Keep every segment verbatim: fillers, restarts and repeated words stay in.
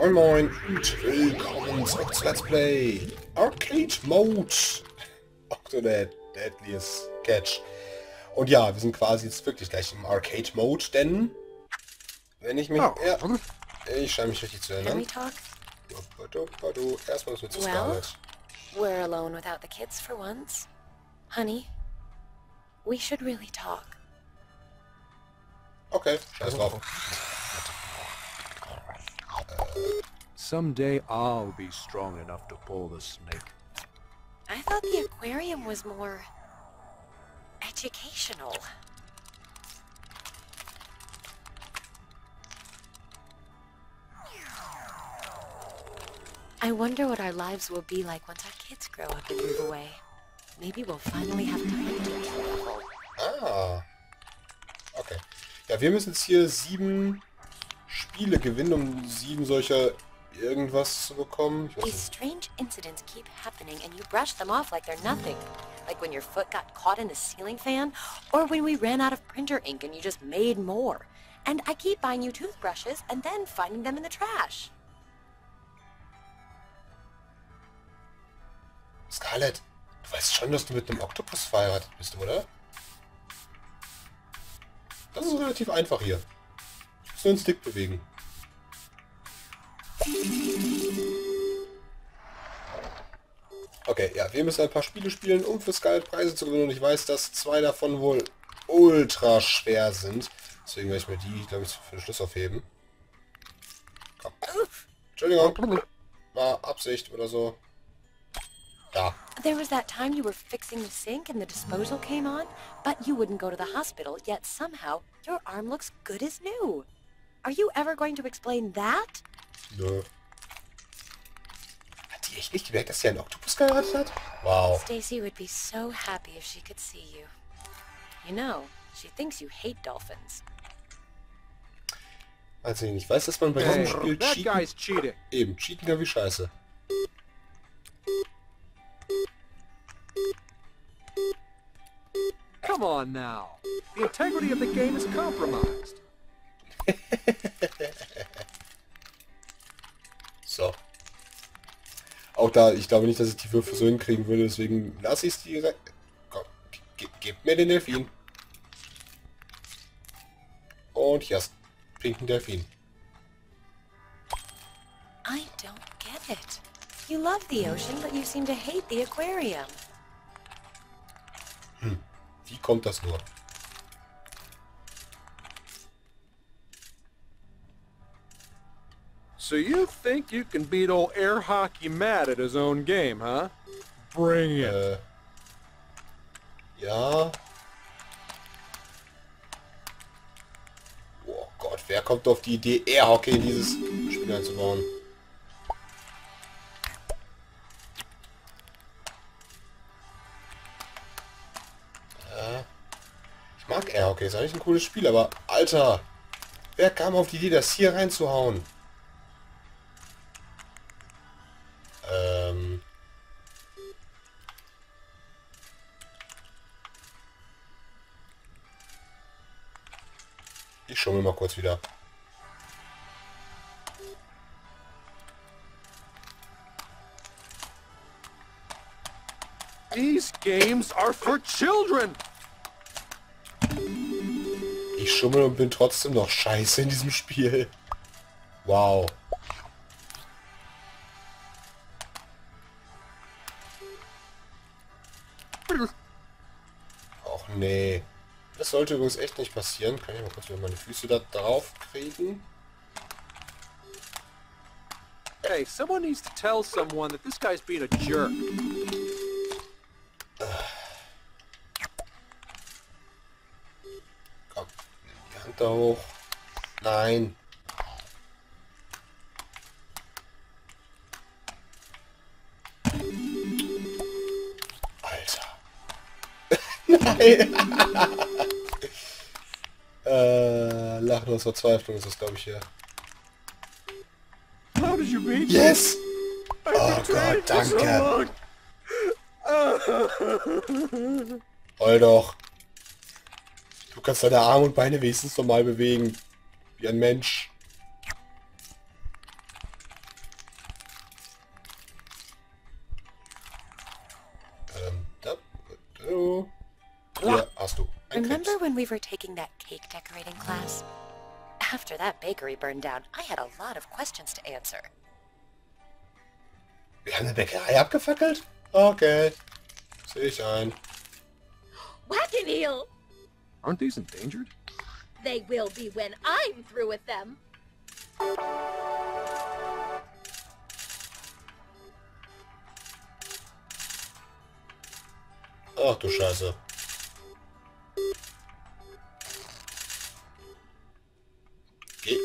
Moin Moin und willkommen zurück zu Let's Play Arcade Mode Octodad Deadliest Catch. Und ja, wir sind quasi jetzt wirklich gleich im Arcade Mode, denn wenn ich mich... Oh. Ja, ich scheine mich richtig zu Can erinnern. we talk? Erstmal müssen wir zu Well? Scarlet. We're alone without the kids for once. Honey, we should really talk. Okay, scheiß drauf. Someday I'll be strong enough to pull the snake. I thought the aquarium was more educational. I wonder what our lives will be like once our kids grow up and move away. Maybe we'll finally have time to travel. Ah. Okay. Ja, wir müssen jetzt hier sieben Spiele gewinnen, um sieben solcher irgendwas zu bekommen. Ich weiß These nicht. strange incidents keep happening and you brush them off like they're nothing. Like when your foot got caught in a ceiling fan, or when we ran out of printer ink and you just made more. And I keep buying you toothbrushes and then finding them in the trash. Scarlett, du weißt schon, dass du mit einem Oktopus verheiratet bist, oder? Das ist relativ einfach hier. Ich muss nur den Stick bewegen. Okay, ja, wir müssen ein paar Spiele spielen, um für Scarlett Preise zu gewinnen. Und ich weiß, dass zwei davon wohl ultra schwer sind. Deswegen werde ich mir die, glaube ich, für den Schluss aufheben. Komm. Entschuldigung. War Absicht oder so. Da. There was that time you were fixing the sink and the disposal came on, but you wouldn't go to the hospital, yet somehow your arm looks good as new. Are you ever going to explain that? Nö. Hat die echt nicht gemerkt, dass sie einen Oktopus geheiratet hat? Wow. Stacy would be so happy if she could see you. You know, she thinks you hate dolphins. Also ich weiß, dass man bei Hey, diesem Spiel that cheaten... guy's cheating. Eben, cheaten kann wie scheiße. Come on now. The integrity of the game is compromised. So. Auch da, ich glaube nicht, dass ich die Würfe so hinkriegen würde, deswegen lasse ich es dir. Komm, ge gib mir den Delfin. Und hier ist pinken Delfin. I don't get it. You love the ocean, but you seem to hate the aquarium. Wie kommt das nur? So you think you can beat old air hockey Matt at his own game, huh? Bring it. Äh, ja. Oh Gott, wer kommt auf die Idee, Airhockey in dieses Spiel einzubauen? Äh, ich mag Airhockey, ist eigentlich ein cooles Spiel, aber Alter, wer kam auf die Idee, das hier reinzuhauen? Ähm... Ich schummel mal kurz wieder. These games are for children. Ich schummel und bin trotzdem noch scheiße in diesem Spiel. Wow. Och nee. Das sollte übrigens echt nicht passieren. Kann ich mal kurz wieder meine Füße da drauf kriegen? Hey, someone needs to tell someone that this guy's being a jerk. Komm, die Hand da hoch. Nein. Alter. Nein. äh, Lachen aus Verzweiflung ist das, glaube ich, hier. How did you beat Yes! me? Oh Gott, danke. Heul doch. Du kannst deine Arme und Beine wenigstens normal bewegen. Wie ein Mensch. Remember when we were taking that cake decorating class? After that bakery burned down, I had a lot of questions to answer. Wir haben eine Bäckerei abgefackelt? Okay. Sehe ich ein. Wackeneel! Aren't these endangered? They will be when I'm through with them. Ach du Scheiße. Geh.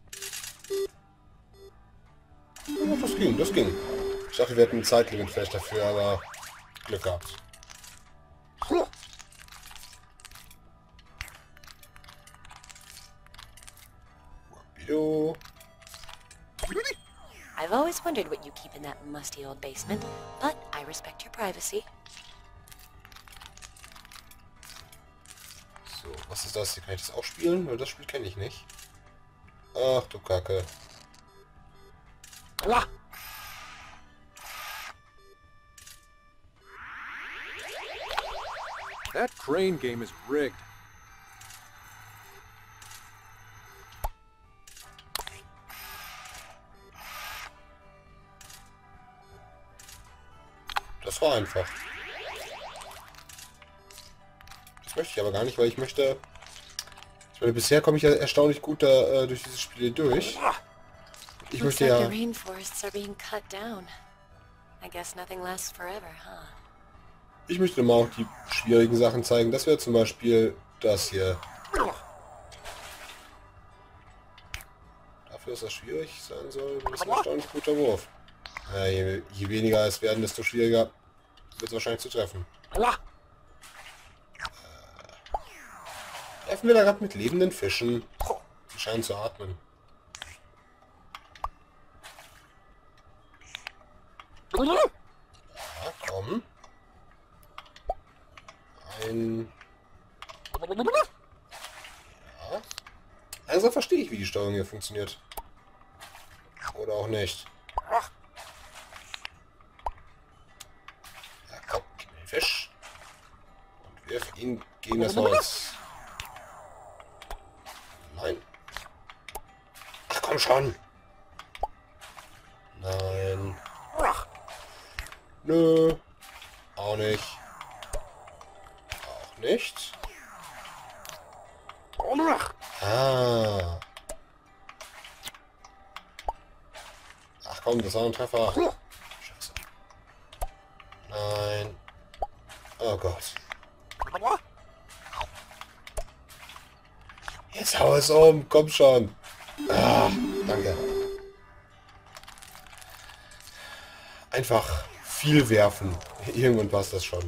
Ja, das ging, das ging. Ich dachte, wir hätten ein Zeitlimit vielleicht dafür, aber Glück gehabt. Wapido. I've always wondered what you keep in that musty old basement, but I respect your privacy. So, was ist das? Hier kann ich das auch spielen? Weil das Spiel kenne ich nicht. Ach du Kacke. Ah! That crane game is rigged. Das war einfach. Das möchte ich aber gar nicht, weil ich möchte... Ich meine, bisher komme ich ja erstaunlich gut da, äh, durch dieses Spiel durch. Ich Looks möchte like ja... the rainforests are being cut down. I guess nothing lasts forever, huh? Ich möchte mal auch die schwierigen Sachen zeigen. Das wäre zum Beispiel das hier. Dafür, dass das schwierig sein soll, das ist ein erstaunlich guter Wurf. Ja, je, je weniger es werden, desto schwieriger wird es wahrscheinlich zu treffen. Ah! Treffen wir da gerade mit lebenden Fischen. Die scheinen zu atmen. Ja, komm. Ein... Ja. Also verstehe ich, wie die Steuerung hier funktioniert. Oder auch nicht. Ja, komm, gib mir den Fisch. Und wirf ihn gegen das Holz. Nein. Ach komm schon. Nein. Nö. Auch nicht. Auch nicht. Ah. Ach komm, das war ein Treffer. Scheiße. Nein. Oh Gott. Jetzt hau es um. Komm schon. Ah, danke. Einfach viel werfen. Irgendwann passt das schon.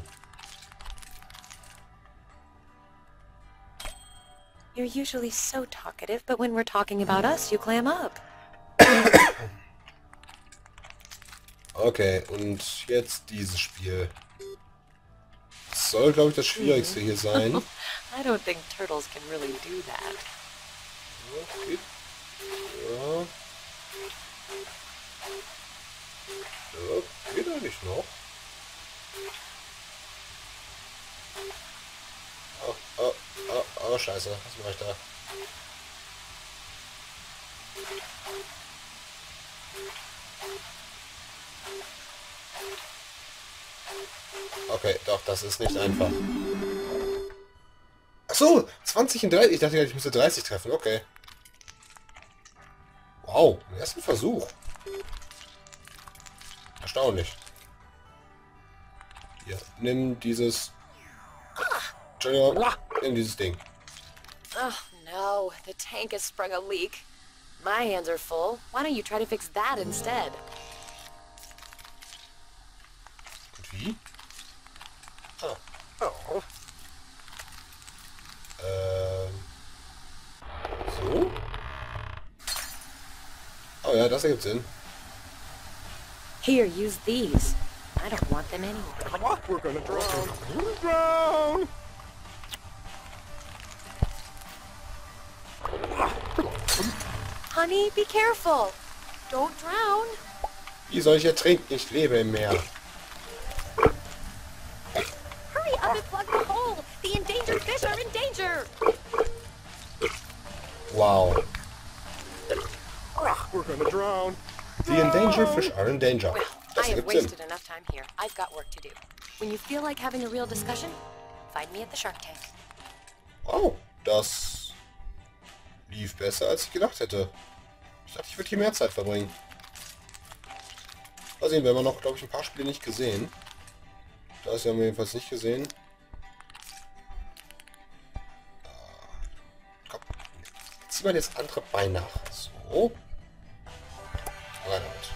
You're usually so talkative, but when we're talking about us, you clam up. Okay, und jetzt dieses Spiel. Das soll, glaube ich, das Schwierigste hier sein. I don't think turtles can really do that. Ja, geht. Ja. Ja, geht eigentlich noch. Oh, oh, oh, oh, scheiße. Was mache ich da? Okay, doch, das ist nicht einfach. Ach so, zwanzig und dreißig. Ich dachte, ich müsste dreißig treffen. Okay. Wow, im ersten Versuch. Erstaunlich. Hier, nimm dieses... Entschuldigung, nimm dieses Ding. Oh no, the tank has sprung a leak. My hands are full. Why don't you try to fix that instead? Und wie? Ah. Oh. Ähm. So? Oh ja, das ergibt Sinn. Here, use these. I don't want them anyway. We're gonna drown. Drown! Honey, be careful. Don't drown. Wie soll ich ertrinken? Ich lebe im Meer. Hurry up and plug the hole! The endangered fish are in danger! Wow. We're gonna drown. The endangered fish are in danger. Well, Das I have ergibt Sinn. wasted enough time here. I've got work to do. When you feel like having a real discussion, find me at the Shark Tank. Oh, das lief besser, als ich gedacht hätte. Ich dachte, ich würde hier mehr Zeit verbringen. Mal sehen, wir haben noch, glaube ich, ein paar Spiele nicht gesehen. Das haben wir jedenfalls nicht gesehen. Komm, zieh mal das andere Bein nach. So. Rein damit.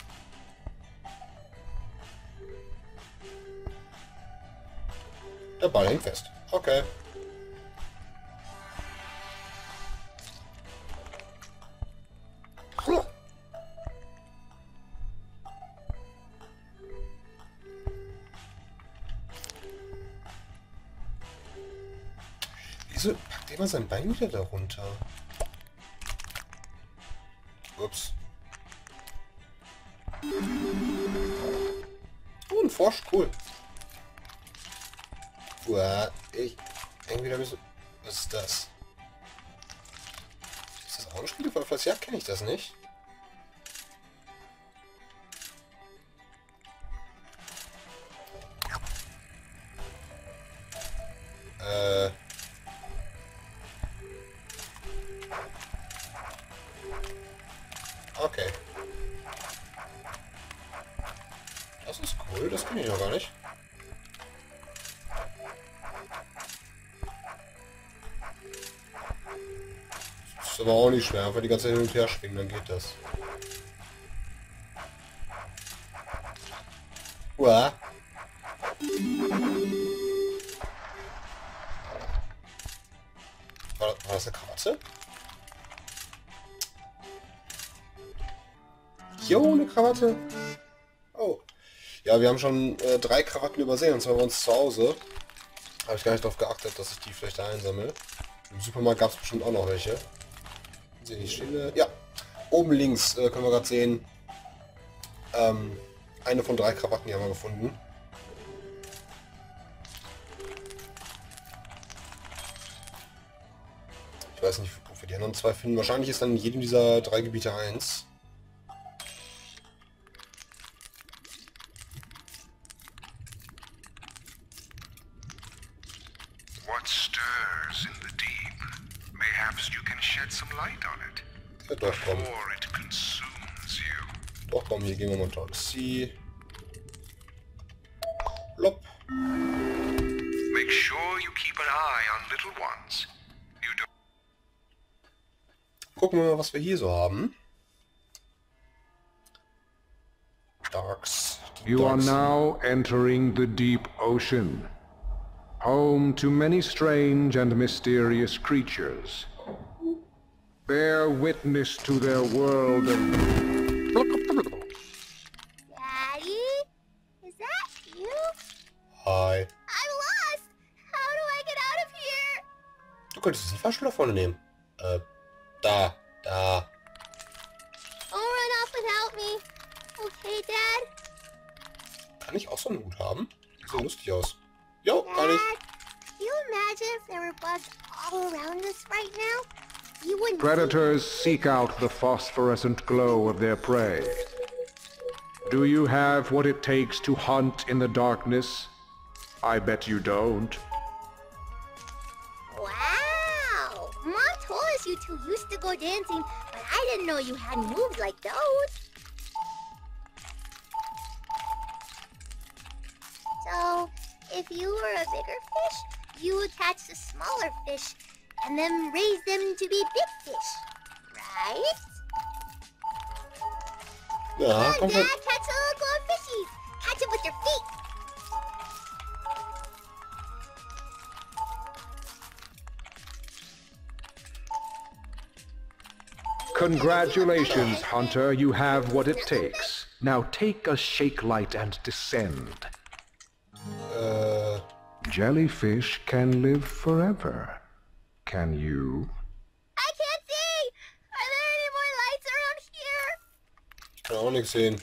Der Ball hängt fest. Okay. Wieso packt immer sein Bein wieder darunter? Ups. Oh, ein Frosch, cool. Uah, ich... Irgendwie da müssen... Was ist das? Ist das auch ein Spiel? Vielleicht ja, kenne ich das nicht. Äh... Okay. Das ist cool, das kenne ich noch gar nicht. Das ist aber auch nicht schwer, einfach die ganze Zeit hin und her springen, dann geht das. Uah. War, war das eine Krawatte? Jo, eine Krawatte. Oh. Ja, wir haben schon äh, drei Krawatten übersehen, und zwar bei uns zu Hause. Habe ich gar nicht darauf geachtet, dass ich die vielleicht da einsammle. Im Supermarkt gab es bestimmt auch noch welche. Sehen die Stille? Ja. Oben links äh, können wir gerade sehen. Ähm, eine von drei Krawatten, die haben wir gefunden. Ich weiß nicht, ob wir die anderen zwei finden. Wahrscheinlich ist dann in jedem dieser drei Gebiete eins. What stirs in the deep? Mayhaps you can shed some light on it Ja, doch, komm. before it consumes you. Doch, komm, hier gehen wir mal Taxi. Lopp. Make sure you keep an eye on little ones. You don't. Gucken wir mal, was wir hier so haben. Darks. Die You are Darks. now entering the deep ocean, home to many strange and mysterious creatures. Bear witness to their world of... Daddy? Is that you? Hi. I'm lost! How do I get out of here? Du könntest die Fahrschule vorne nehmen. Äh, da, da. Don't run off without me. Okay, Dad? Kann ich auch so einen Hut haben? Sieht so lustig aus. Jo, kann ich. Dad, can you imagine if there were bugs all around us right now? You wouldn't Predators seek out the phosphorescent glow of their prey. Do you have what it takes to hunt in the darkness? I bet you don't. Wow! Mom told us you two used to go dancing, but I didn't know you had moves like those. So, if you were a bigger fish, you would catch the smaller fish and then raise them to be big fish, right? Ja, Come komm on, Dad, schon. catch the little glowing fishies. Catch them with your feet. Congratulations, Hunter. You have what it takes. Now take a shake light and descend. Äh, Jellyfish can live forever. Can you? I can't see. Are there any more lights around here? ich kann auch nichts sehen.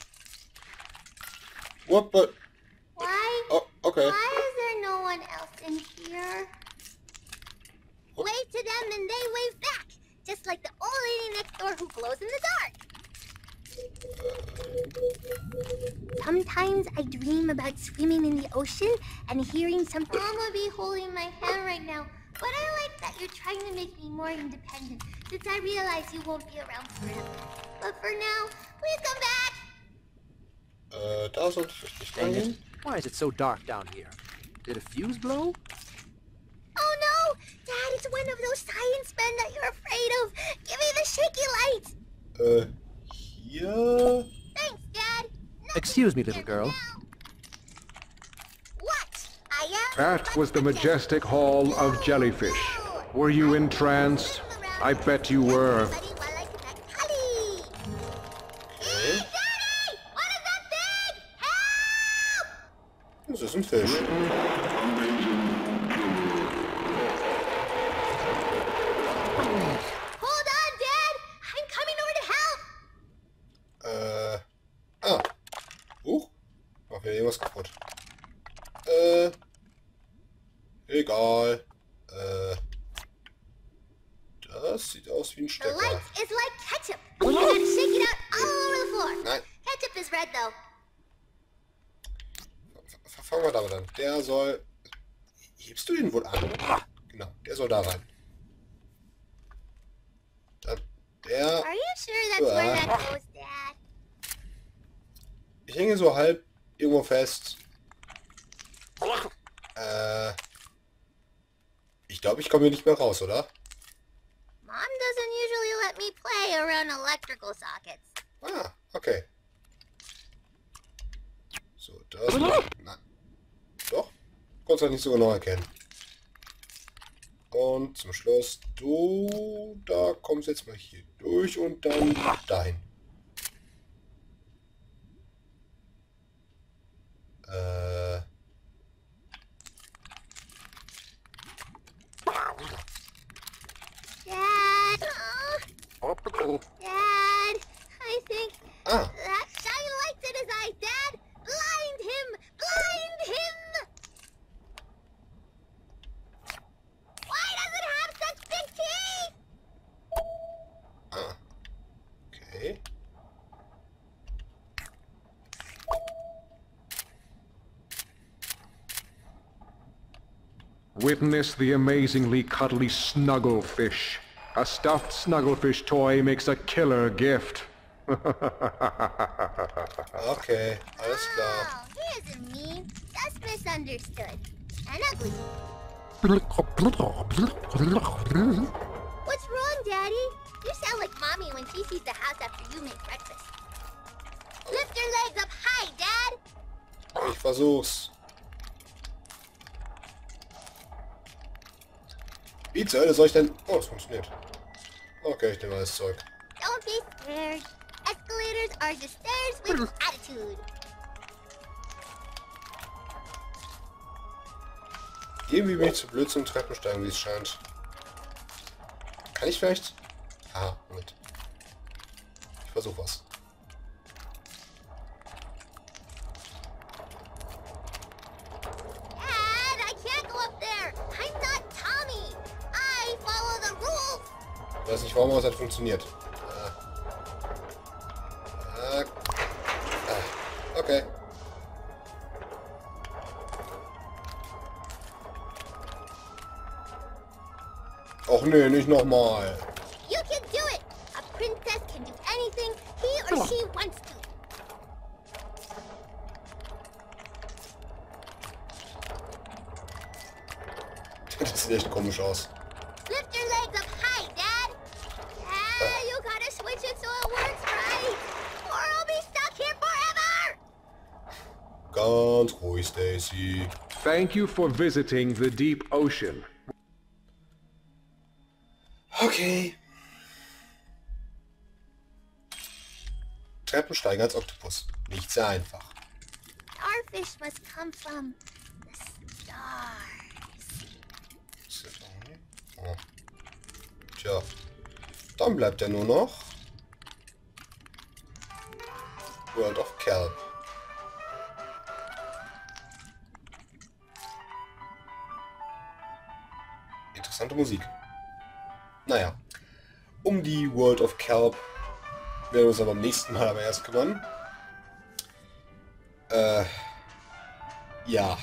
What, but... Why? Oh, okay. Why is there no one else in here? Wave to them and they wave back. just like the old lady next door who glows in the dark. Sometimes I dream about swimming in the ocean and hearing some... Mama be holding my hand right now, but I like that you're trying to make me more independent, since I realize you won't be around forever. But for now, please come back! Äh, da sollte ich euch nicht Dang it. reingehen. Why is it so dark down here? Did a fuse blow? Oh no! Dad, it's one of those science men that you're afraid of! Give me the shaky light! Äh, hier... Thanks, Dad! Nothing Excuse me, scares little girl. now. What? I am... That was the majestic hall of jellyfish. Were you entranced? I bet you were. Hey, Okay. Daddy! What is that thing? Help! Das ist ein Fisch. Hold on, Dad! I'm coming over to help! Äh... Ah. Huch. Mach wieder irgendwas kaputt. Äh... Egal. Äh... Das sieht aus wie ein The Stecker. light is like ketchup. You gotta shake it out all over the floor. Nein. Ketchup is red, though. F- Fangen wir damit an. Der soll... Hebst du ihn wohl an? Genau, der soll da rein. Dann der... Are you sure that's where that goes, Dad? Ich hänge so halb irgendwo fest. Äh... Ich glaube, ich komme hier nicht mehr raus, oder? Mom doesn't usually let me play around electrical sockets. Ah, okay. So, das... Nein. Doch? Konntest du nicht so genau erkennen. Und zum Schluss, du... Da kommst jetzt mal hier durch und dann dahin. Äh... Dad! Oh, Dad! I think Ah, that shiny light's in his eyes, Dad! Blind him! Blind him! Why does it have such big teeth? ah. Okay. Witness the amazingly cuddly Snugglefish. A stuffed Snugglefish toy makes a killer gift. Okay, alles klar. Oh, he isn't mean. Just misunderstood. And ugly. What's wrong, Daddy? You sound like Mommy when she sees the house after you make breakfast. Lift your legs up high, Dad! Ich versuch's. Wie zur Hölle soll ich denn... Oh, es funktioniert. Okay, ich nehme alles zurück. Don't be scared. Escalators are just stairs with attitude. Irgendwie bin ich zu blöd zum Treppensteigen, wie es scheint. Kann ich vielleicht... Ah, Moment. Ich versuche was. Dad, I can't go up there. I'm not Tommy. I follow the rules. Ich weiß nicht, warum, aber es hat funktioniert. Äh. Äh. Ah, okay. Och nee, nicht nochmal. You can do it. A princess can do anything he or she wants to. Das sieht echt komisch aus. Lift your legs up high, Dad. Ah, you gotta switch it so it works right. Or I'll be stuck here forever. Ganz ruhig, Stacy. Thank you for visiting the deep ocean. Okay. Treppensteigen als Oktopus. Nicht sehr einfach. Starfish must come from the stars. Oh. Tja. Dann bleibt ja nur noch World of Kelp. Interessante Musik. Naja. Um die World of Kelp werden wir uns aber beim nächsten Mal aber erst kümmern. Äh, ja.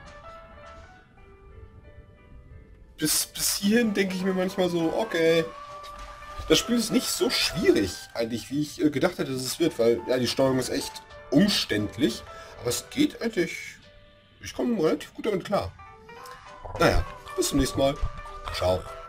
Bis, bis hierhin denke ich mir manchmal so, okay, das Spiel ist nicht so schwierig eigentlich, wie ich äh, gedacht hätte, dass es wird, weil ja, die Steuerung ist echt umständlich, aber es geht eigentlich, ich komme relativ gut damit klar. Naja, bis zum nächsten Mal. Ciao.